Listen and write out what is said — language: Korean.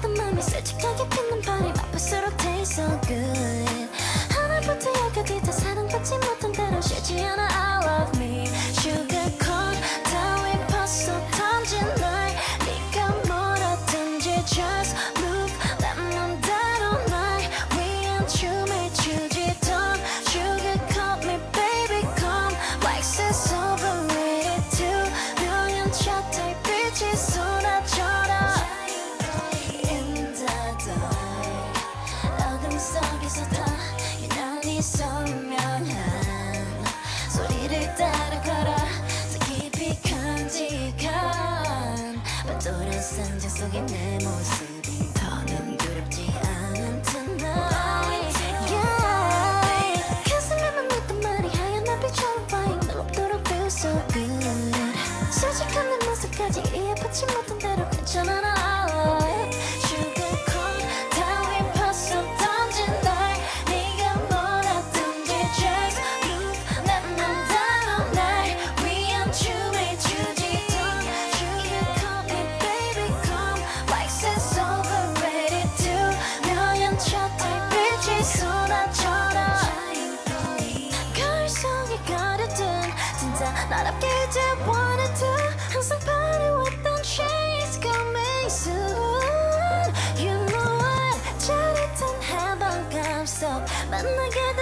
했던 맘이 솔직하게 피는 바람 아플수록 taste so good. 하늘부터 여기까지 다 사랑받지 못한 대로 쉬지 않아 I love me. Sugarcoat 따위 벗어 던진 날 네가 뭐라든지 just move 내 맘대로 날 위한 춤을 추지 Don't sugarcoat me baby come wax is overrated too. 명연차 달빛이 쏟아져라 In the dark 어둠 속에서 다 유난히 선명한 소리를 따라 걸어 더 깊이 간직한 반도란 상자 속의 내 모습이 더는 두렵지 않은 tonight yeah. 가슴에만 묻던 말이 하얀 나비처럼 flying 널 없도록 feel so good. 솔직한 내 모습까지 이해받지 못한 대로 괜찮아 나 Sugarcoat 따위 벗어 던진 날 네가 뭐라든지 just move 내 맘대로 날 위한 춤을 추지 Don't sugarcoat me baby come wax is overrated too. 명연차 달빛이 쏟아져라 거울 속에 가려둔 진짜 나답게 이제 wanna do 항상 바래왔던 chase coming soon. You know what 짜릿한 해방감 속 만나게